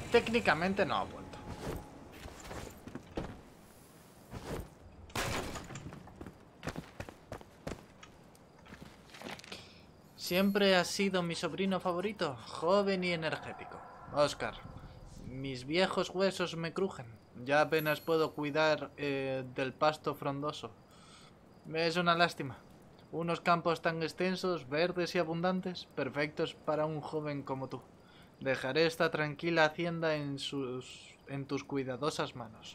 técnicamente no ha vuelto. Siempre has sido mi sobrino favorito, joven y energético. Oscar, mis viejos huesos me crujen. Ya apenas puedo cuidar del pasto frondoso. Es una lástima. Unos campos tan extensos, verdes y abundantes, perfectos para un joven como tú. Dejaré esta tranquila hacienda en tus cuidadosas manos.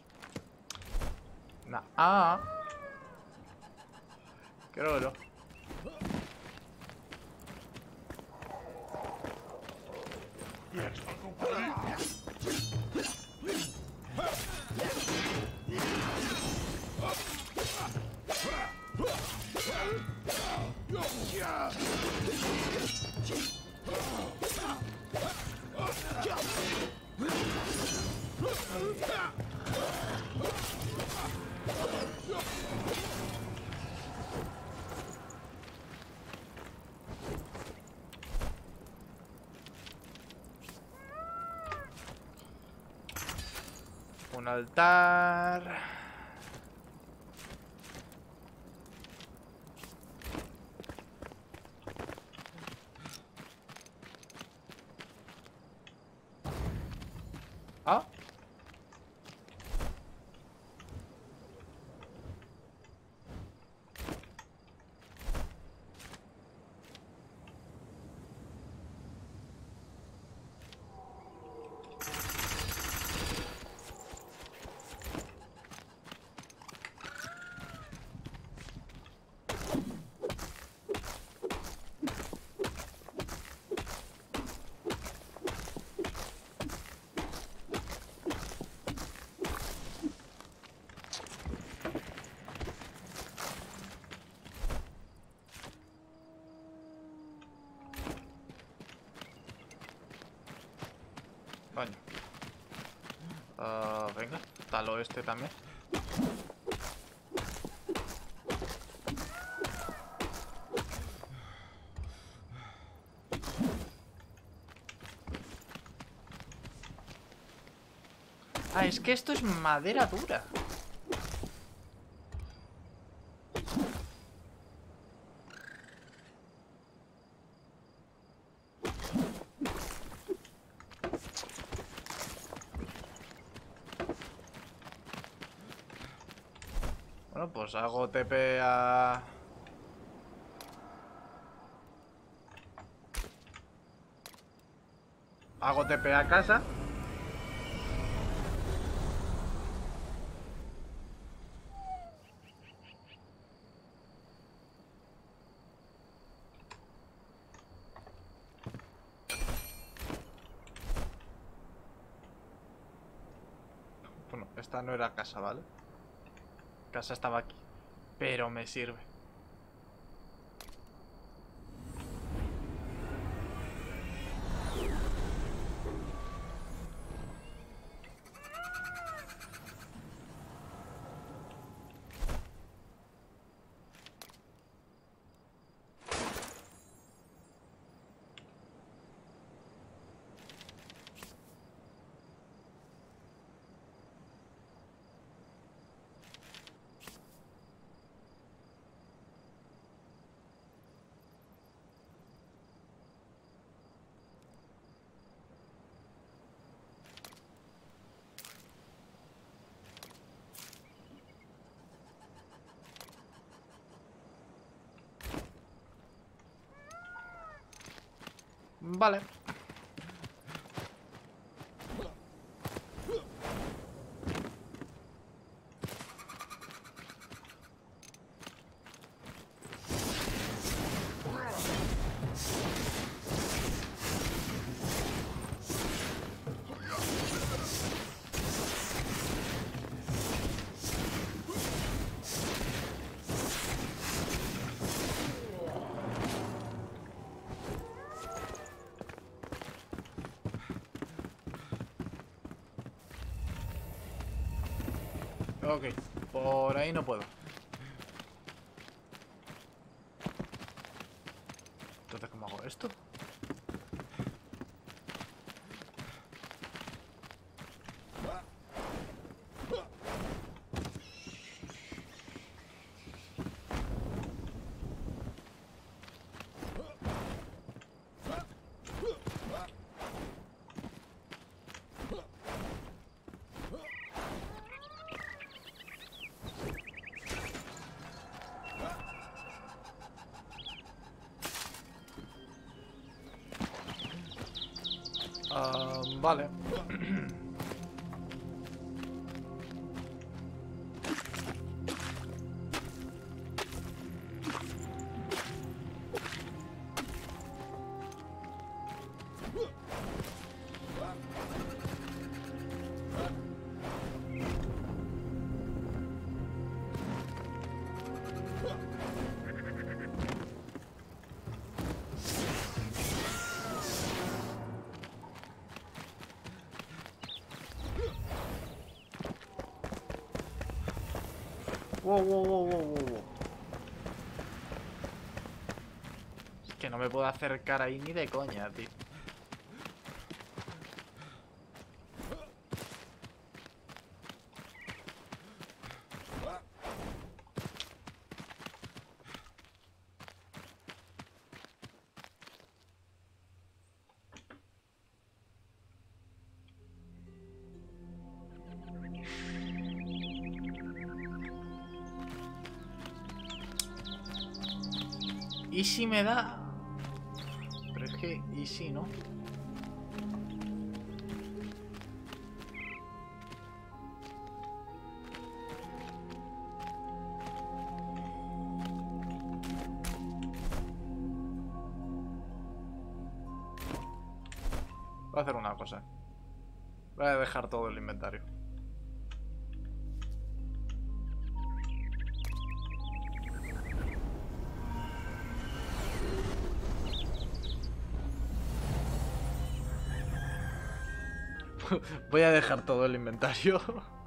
Creo. Un altar. Ah. Coño. Venga, talo este también. Ah, es que esto es madera dura. Bueno, pues hago TP a... Hago TP a casa. Bueno, esta no era casa, ¿vale? Casa estaba aquí. Pero me sirve. Vale. Ok, por ahí no puedo. Entonces, ¿cómo hago esto? Vale. Wow, wow, wow, wow, wow. Es que no me puedo acercar ahí ni de coña, tío. ¿Y si me da? Pero es que, ¿y si no? Voy a hacer una cosa. Voy a dejar todo el inventario. Voy a dejar todo el inventario.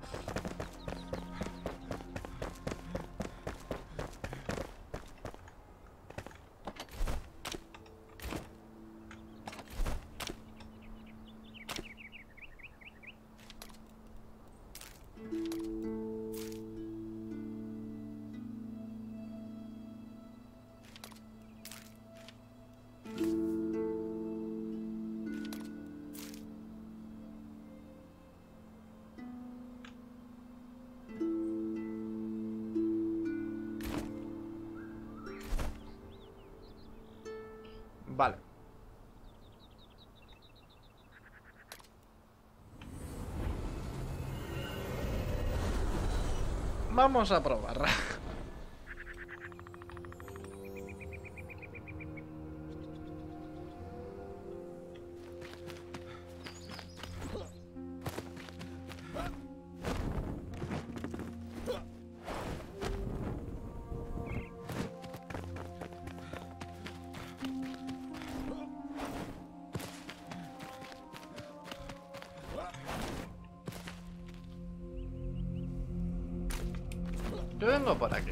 Vale. Vamos a probar. Yo vengo por aquí.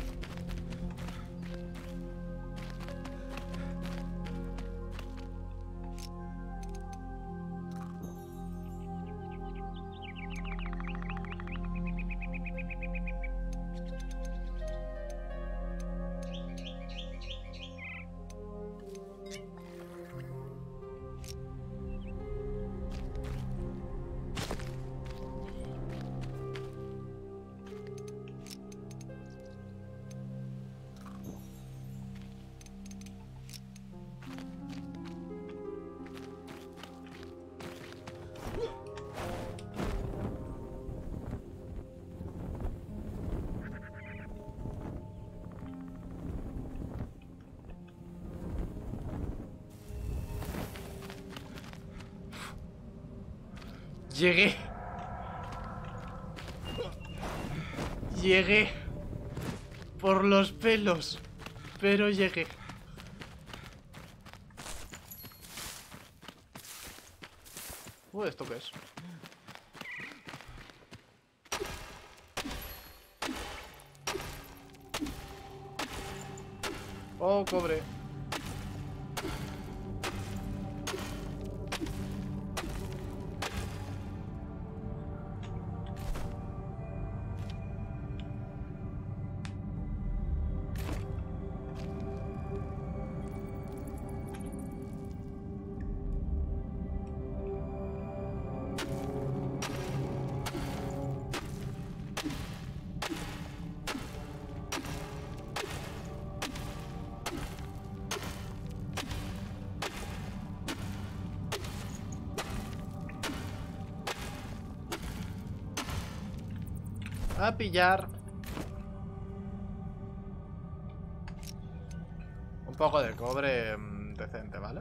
Llegué. Llegué. Por los pelos. Pero llegué. ¿Esto qué es? Oh, cobre. A pillar. Un poco de cobre decente, ¿vale?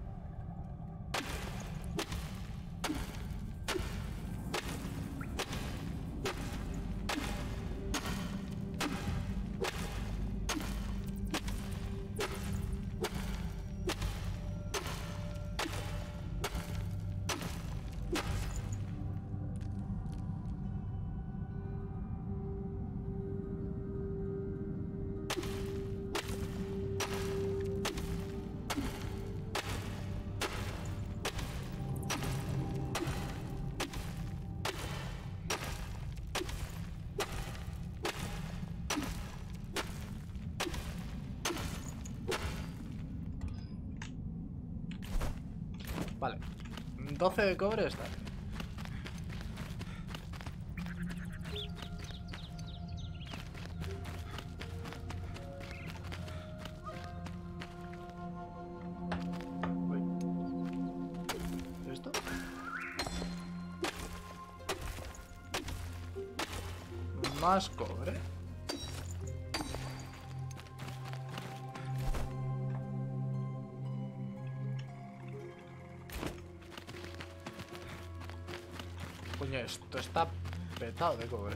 Vale. 12 de cobre está bien. Uy. ¿Esto? Más cobre. Coño, esto está petado de cobre.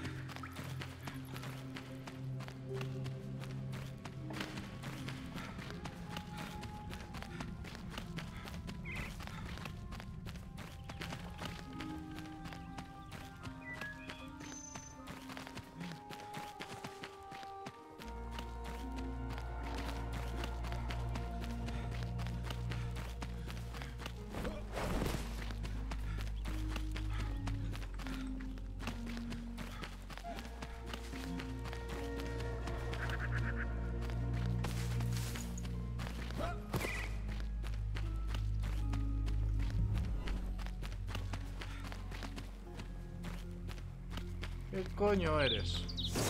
¿Qué coño eres?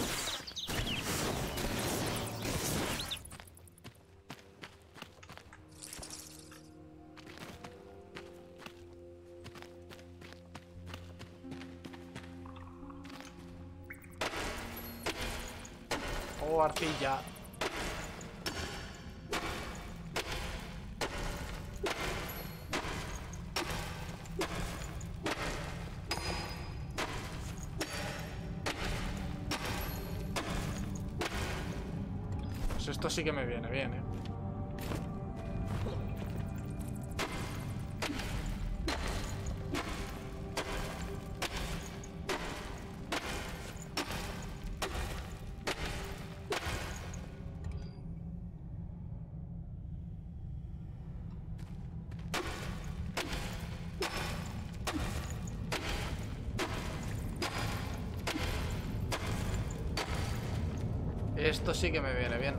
Oh, arcilla. Pues esto sí que me viene bien, ¿eh? Esto sí que me viene bien.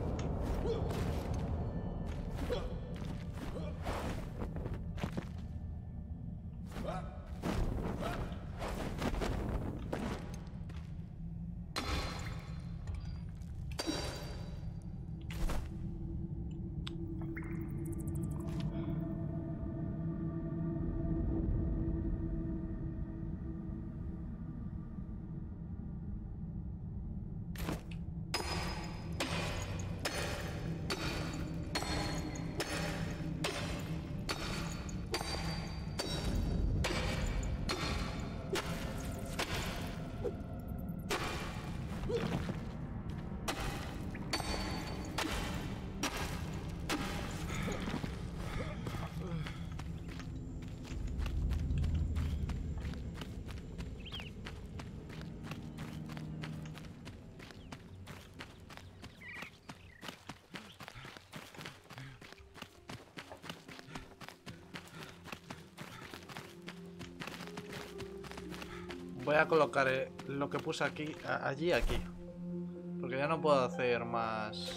Voy a colocar lo que puse aquí, allí, aquí. Porque ya no puedo hacer más...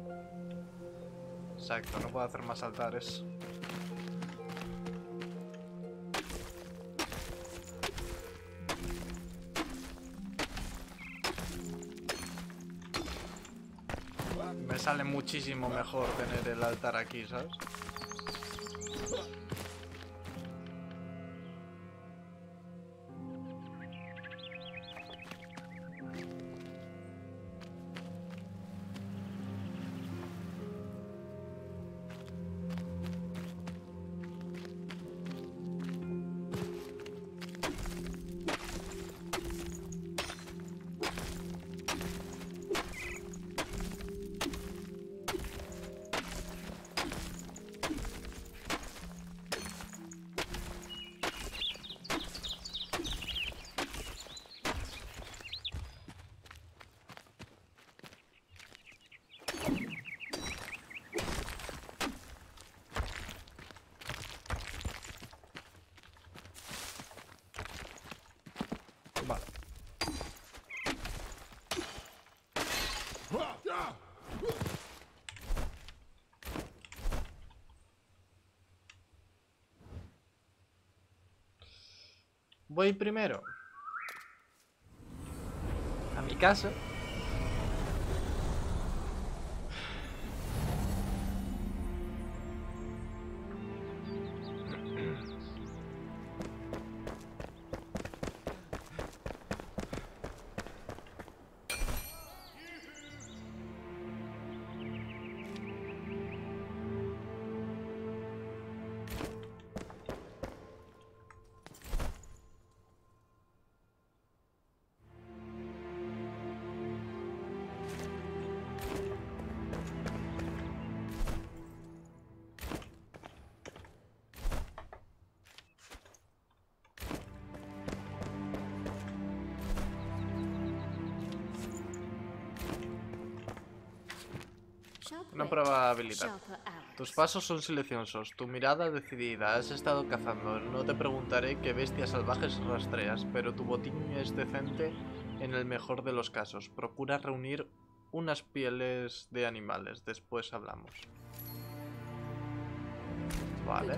Exacto, no puedo hacer más altares. Me sale muchísimo mejor tener el altar aquí, ¿sabes? Voy primero a mi casa. Una prueba habilidad. Tus pasos son silenciosos, tu mirada decidida, has estado cazando. No te preguntaré qué bestias salvajes rastreas, pero tu botín es decente en el mejor de los casos. Procura reunir unas pieles de animales, después hablamos. Vale.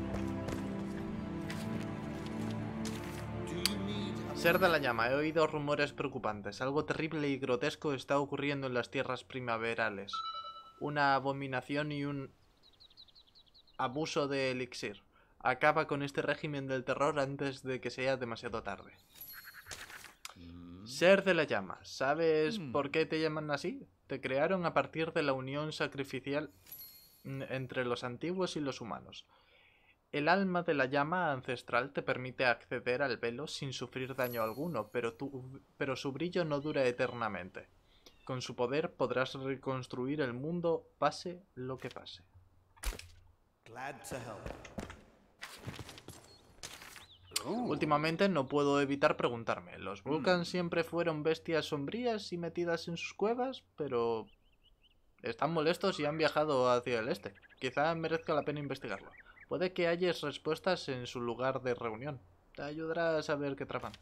Ser de la llama, he oído rumores preocupantes. Algo terrible y grotesco está ocurriendo en las tierras primaverales. Una abominación y un abuso de elixir. Acaba con este régimen del terror antes de que sea demasiado tarde. Ser de la llama. ¿Sabes por qué te llaman así? Te crearon a partir de la unión sacrificial entre los antiguos y los humanos. El alma de la llama ancestral te permite acceder al velo sin sufrir daño alguno, pero su brillo no dura eternamente. Con su poder podrás reconstruir el mundo pase lo que pase. Últimamente no puedo evitar preguntarme, ¿los Vulcans siempre fueron bestias sombrías y metidas en sus cuevas? Pero están molestos y han viajado hacia el este. Quizá merezca la pena investigarlo. Puede que halles respuestas en su lugar de reunión. Te ayudará a saber qué traman.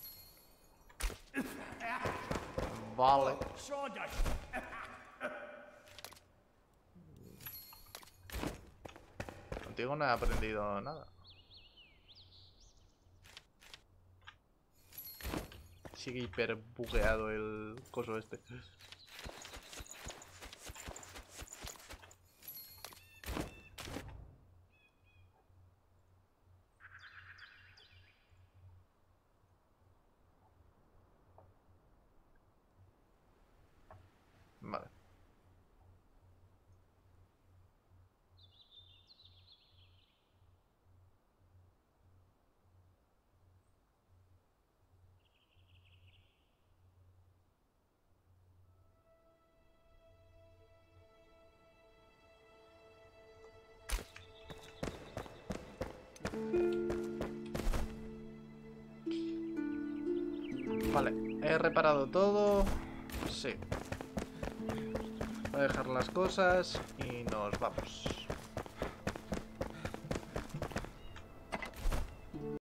Vale. Contigo no he aprendido nada. Sigue hiper bugueado el coso este. Vale. Vale, he reparado todo. Sí. Voy a dejar las cosas y nos vamos.